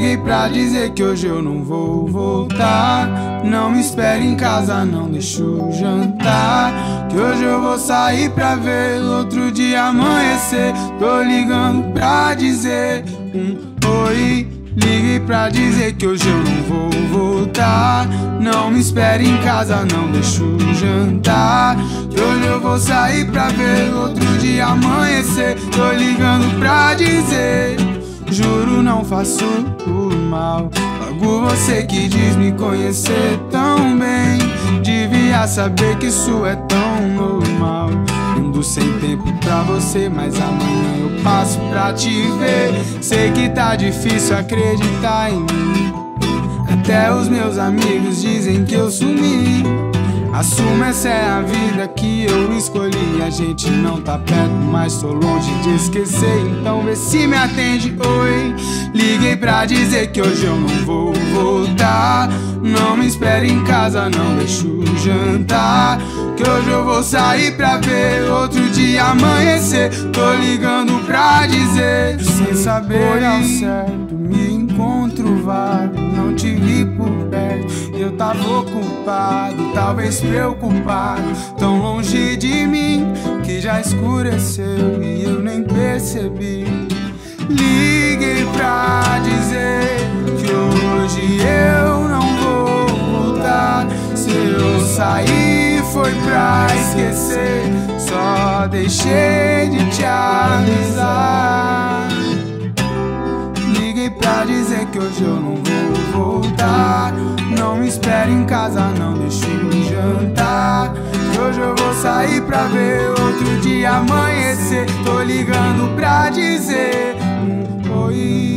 Liguei pra dizer que hoje eu não vou voltar. Não me espere em casa, não deixa eu jantar, que hoje eu vou sair pra ver outro dia amanhecer. Tô ligando pra dizer oi. Liguei pra dizer que hoje eu não vou voltar. Não me espere em casa, não deixa eu jantar, que hoje eu vou sair pra ver outro dia amanhecer. Tô ligando pra dizer, juro não faço por mal. Logo você que diz me conhecer tão bem, devia saber que isso é tão normal. Ando sem tempo pra você, mas amanhã eu passo pra te ver. Sei que tá difícil acreditar em mim, até os meus amigos dizem que eu sumi. Assumo, essa é a vida que eu escolhi. A gente não tá perto, mas tô longe de esquecer. Então vê se me atende, oi. Liguei pra dizer que hoje eu não vou voltar. Não me espere em casa, não deixa eu jantar, que hoje eu vou sair pra ver outro dia amanhecer. Tô ligando pra dizer, sem saber ao certo, me encontro vago. Não te vi por perto, eu tava ocupado, talvez preocupado, tão longe de mim que já escureceu e eu nem percebi. Liguei pra dizer que hoje eu não vou voltar. Se eu sair foi pra esquecer, só deixei de te avisar. Liguei pra dizer que hoje eu não vou voltar. Não me espere em casa, não deixa eu jantar, que hoje eu vou sair pra ver outro dia amanhecer. Tô ligando pra dizer oi.